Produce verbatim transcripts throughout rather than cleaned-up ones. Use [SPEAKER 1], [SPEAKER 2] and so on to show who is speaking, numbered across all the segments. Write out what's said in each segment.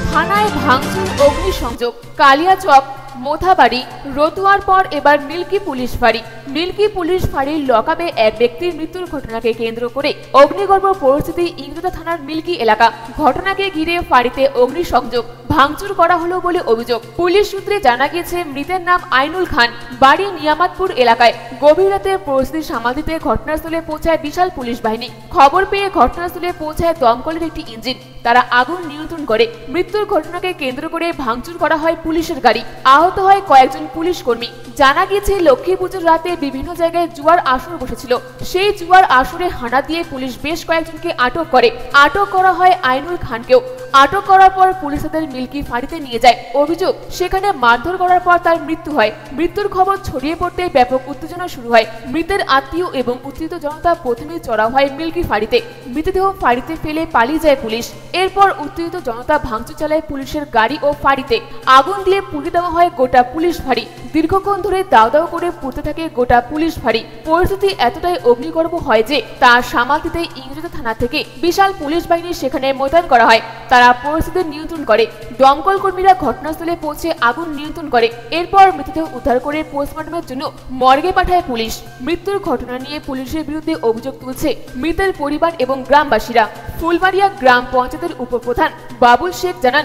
[SPEAKER 1] থানায় ভাঙচুর, অগ্নিসংযোগ। কালিয়াচক, মোথাবাড়ি, রতুয়ার পর এবার মিল্কি পুলিশ ফাঁড়ি। মিল্কি পুলিশ ফাঁড়ির লকআপে এক ব্যক্তির মৃত্যুর ঘটনাকে কেন্দ্র করে অগ্নিগর্ভ পরিস্থিতি ইংরেজা থানার মিল্কি এলাকা। ঘটনাকে ঘিরে ফাঁড়িতে অগ্নিসংযোগ, ভাঙচুর করা হলো বলে অভিযোগ। পুলিশ সূত্রে জানা গেছে, মৃতের নাম আইনুল খান, বাড়ি নিয়ামতপুর এলাকায়। গভীর রাতে পরিস্থিতি সামাল দিতে ঘটনাস্থলে পৌঁছায় বিশাল পুলিশ বাহিনী। খবর পেয়ে ঘটনাস্থলে পৌঁছায় দমকলের একটি ইঞ্জিন। তারা আগুন নিয়ন্ত্রণ করে। মৃত্যুর ঘটনাকে কেন্দ্র করে ভাঙচুর করা হয় পুলিশের গাড়ি। আহত হয় কয়েকজন পুলিশ কর্মী। জানা গেছে, লক্ষ্মী পুজোর রাতে বিভিন্ন জায়গায় জুয়ার আসর বসেছিল। সেই জুয়ার আসরে হানা দিয়ে পুলিশ বেশ কয়েকজনকে আটক করে। আটক করা হয় আইনুল খানকেও। আটক করার পর পুলিশ তাদের মিল্কি ফাঁড়িতে নিয়ে যায়। অভিযোগ, সেখানে মারধর করার পর তার মৃত্যু হয়। মৃত্যুর খবর ছড়িয়ে পড়তে ব্যাপক উত্তেজনা শুরু হয়। মৃতের আত্মীয় এবং উত্তেজিত জনতা প্রথমে চড়াও হয় মিল্কি ফাঁড়িতে। মৃতদেহ ফাঁড়িতে ফেলে পালিয়ে যায় পুলিশ। এরপর উত্তেজিত জনতা ভাঙচুর চালায় পুলিশের গাড়ি ও ফাঁড়িতে। আগুন দিয়ে পুড়িয়ে দেওয়া হয় গোটা পুলিশ ফাঁড়ি। দীর্ঘক্ষণ ধরে দাও দাও করে পুড়তে থাকে গোটা পুলিশ ফাঁড়ি। পরিস্থিতি এতটাই অগ্নিগর্ভ হয় যে তা সামাল দিতে ইংরেজা থানা থেকে বিশাল পুলিশ বাহিনী সেখানে মোতায়েন করা হয়। তারা পরিস্থিতি নিয়ন্ত্রণ করে। দমকল কর্মীরা ঘটনাস্থলে পৌঁছে আগুন নিয়ন্ত্রণ করে। এরপর মৃতদেহ উদ্ধার করে পোস্টমর্টমের জন্য মর্গে পাঠায় পুলিশ। মৃত্যুর ঘটনা নিয়ে পুলিশের বিরুদ্ধে অভিযোগ তুলছে মৃতের পরিবার এবং গ্রামবাসীরা। ফুলবাড়িয়া গ্রাম পঞ্চায়েতের উপপ্রধান বাবুল শেখ জানান,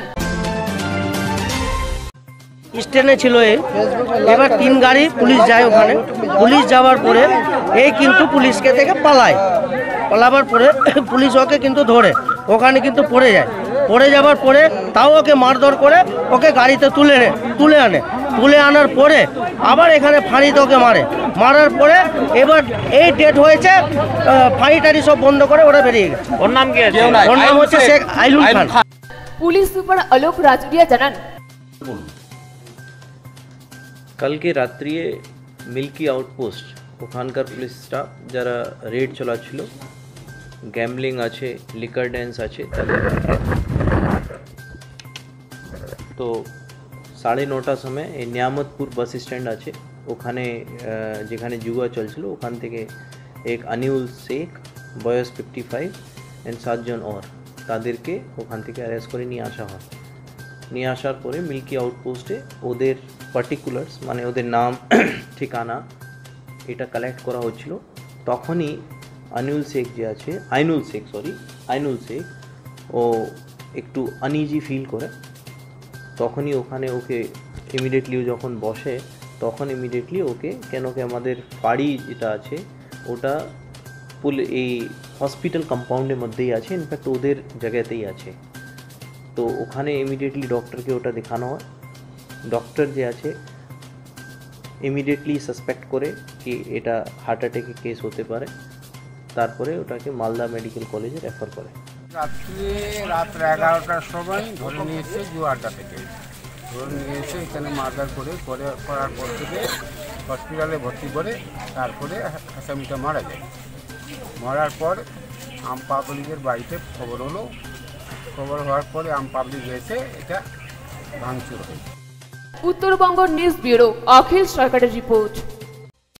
[SPEAKER 2] স্টেশনে ছিল এই, এবার তিন গাড়ি পুলিশ যায় ওখানে। পুলিশ যাওয়ার পরে এই কিন্তু পুলিশকে থেকে পালায়। পালাবার পরে পুলিশ ওকে কিন্তু ধরে, ওখানে কিন্তু পড়ে যায়। পড়ে যাবার পরে তাও ওকে মারধর করে ওকে গাড়িতে তুলে নে তুলে আনে তুলে আনার পরে আবার এখানে ফাঁড়িতে ওকে মারে। মারার পরে এবার এই ডেট হয়েছে, ফাঁড়ি টাড়ি সব বন্ধ করে ওরা বেরিয়ে গেছে। ওর নাম কি আছে? ওর নাম হচ্ছে শেখ আইনুল খান।
[SPEAKER 1] পুলিশ সুপার আলোক রাজুরিয়া জানান,
[SPEAKER 3] কালকে রাত্রিয়ে মিল্কি আউটপোস্ট ওখানকার পুলিশ স্টাফ যারা রেড চালাচ্ছিল, গ্যাম্বলিং আছে, লিকার ড্যান্স আছে, তাদের তো সাড়ে নটার সময় এই নিয়ামতপুর বাস স্ট্যান্ড আছে, ওখানে যেখানে জুয়া চলছিল ওখান থেকে এক আনিউল শেখ, বয়স ফিফটি ফাইভ অ্যান্ড সাতজন ওর, তাদেরকে ওখান থেকে অ্যারেস্ট করে নিয়ে আসা হয়। নিয়ে আসার পরে মিল্কি আউটপোস্টে ওদের পার্টিকুলার্স মানে ওদের নাম, ঠিকানা এটা কালেক্ট করা হচ্ছিল। তখনই আনিউল শেখ যে আছে, আইনুল শেখ সরি আইনুল শেখ ও একটু আনইজি ফিল করে। তখনই ওখানে ওকে ইমিডিয়েটলি যখন বসে তখন ইমিডিয়েটলি ওকে, কেন কি আমাদের বাড়ি যেটা আছে ওটা পুল এই হসপিটাল কম্পাউন্ডের মধ্যেই আছে, ইনফ্যাক্ট ওদের জায়গাতেই আছে। তো ওখানে ইমিডিয়েটলি ডক্টরকে ওটা দেখানো হয়। ডক্টর যে আছে ইমিডিয়েটলি সাসপেক্ট করে কি এটা হার্ট অ্যাটাকের কেস হতে পারে, তারপরে ওটাকে মালদা মেডিকেল কলেজে রেফার করে।
[SPEAKER 4] রাত্রে রাত্র এগারোটার সময় ধরে নিয়ে এসে জুয়ারটা থেকে ধরে নিয়ে এসে এখানে মারধর করে করে করার পর থেকে হসপিটালে ভর্তি করে তারপরে আসামিটা মারা যায়। মরার পর আম পাবলিকের বাড়িতে খবর হলো। খবর হওয়ার পরে আম পাবলিক এসে এটা ভাঙচুর হয়।
[SPEAKER 1] উত্তরবঙ্গ নিউজ ব্যুরো, অখিল সরকারের রিপোর্ট।